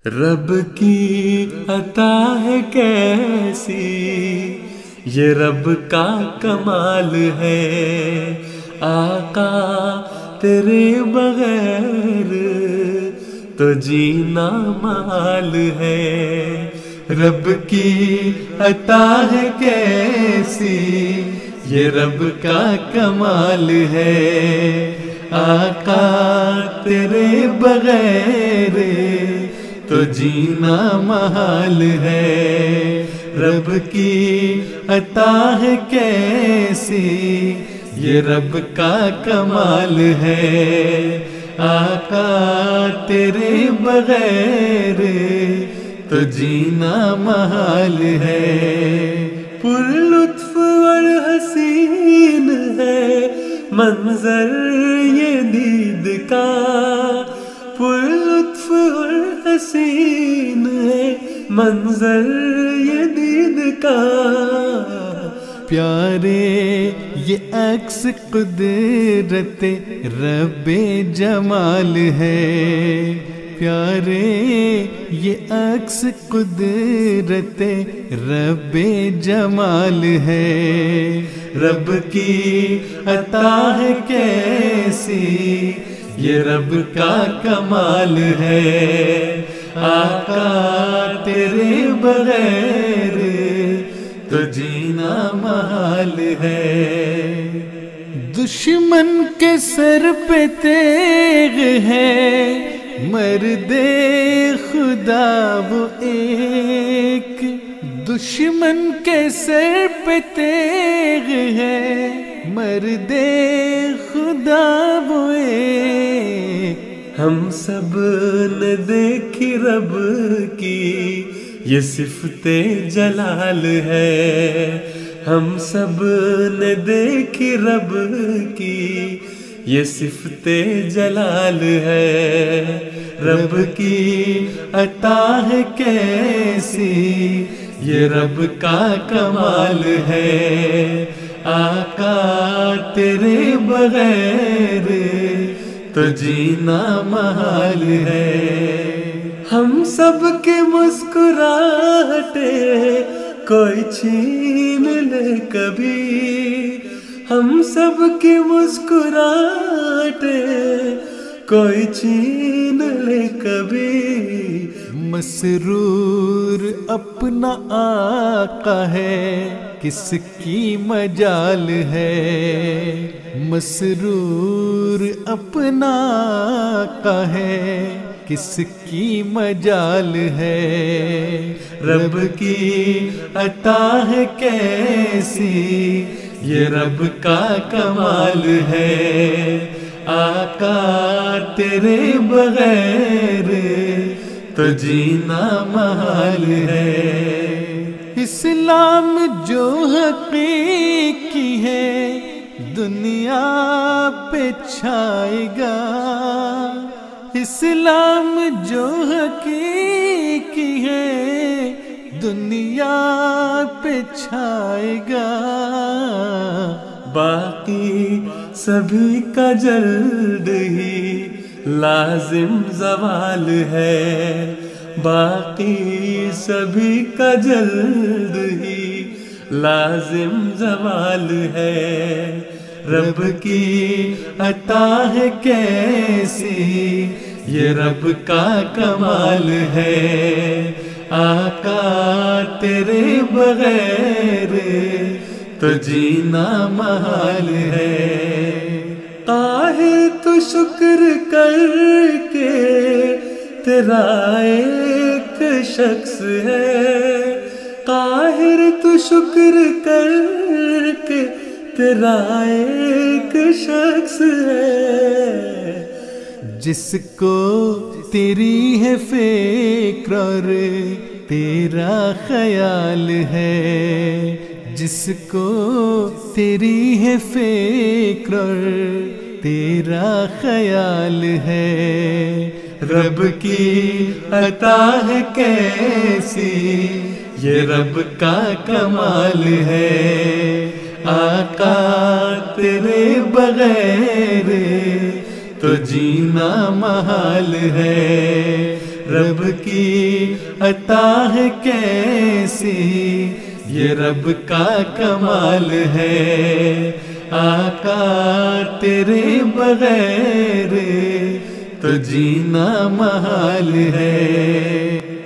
رب کی عطا ہے کیسی، یہ رب کا کمال ہے۔ آقا تیرے بغیر تو جینا محال ہے۔ رب کی عطا ہے کیسی، یہ رب کا کمال ہے۔ آقا تیرے بغیر تو جینا محال ہے۔ رب کی عطا ہے کیسی، یہ رب کا کمال ہے۔ آقا تیرے بغیر تو جینا محال ہے۔ پر لطف اور حسین ہے منظر یہ دید کا، پر لطف اور حسین ہے منظر یہ دید کا۔ پیارے یہ عکس قدرت رب جمال ہے۔ پیارے یہ عکس قدرت رب جمال ہے۔ رب کی عطا ہے کیسی، یہ رب کا کمال ہے۔ آقا تیرے بغیر تو جینا محال ہے۔ دشمن کے سر پہ تیغ ہے، مرد خدا وہ ایک۔ دشمن کے سر پہ تیغ ہے، مرد خدا وہ ایک۔ ہم سب نے دیکھی رب کی یہ صفت جلال ہے۔ ہم سب نے دیکھی رب کی یہ صفت جلال ہے۔ رب کی عطا ہے کیسی، یہ رب کا کمال ہے۔ آقا تیرے بغیر تو جینا محال ہے۔ ہم سب کے مسکراہٹے کوئی چھین لے کبھی، ہم سب کی مسکراہٹے کوئی چھین لے کبھی۔ مسرور اپنا آقا ہے، کس کی مجال ہے۔ مسرور اپنا آقا ہے، کس کی مجال ہے۔ رب کی عطا ہے کیسی، یہ رب کا کمال ہے۔ آقا تیرے بغیر تو جینا محال ہے۔ اسلام جو حقیقی ہے دنیا پہ چھائے گا۔ اسلام جو حقیقی ہے دنیا پہ چھائے گا۔ باقی سبھی کا جلد ہی لازم زوال ہے۔ باقی سبھی کا جلد ہی لازم زوال ہے۔ رب کی عطا ہے کیسی، یہ رب کا کمال ہے۔ آقا تیرے بغیر تو جینا محال ہے۔ قاہر تو شکر کر کے تیرا ایک شخص ہے۔ قاہر تو شکر کر کے تیرا ایک شخص ہے۔ جس کو تیری ہے فکر اور تیرا خیال ہے، جس کو تیری ہے فکر اور تیرا خیال ہے۔ رب کی عطا ہے کیسی، یہ رب کا کمال ہے۔ آقا تیرے بغیر تو جینا محال ہے۔ رب کی عطا ہے کیسی، یہ رب کا کمال ہے، آقا تیرے بغیر تو جینا محال ہے۔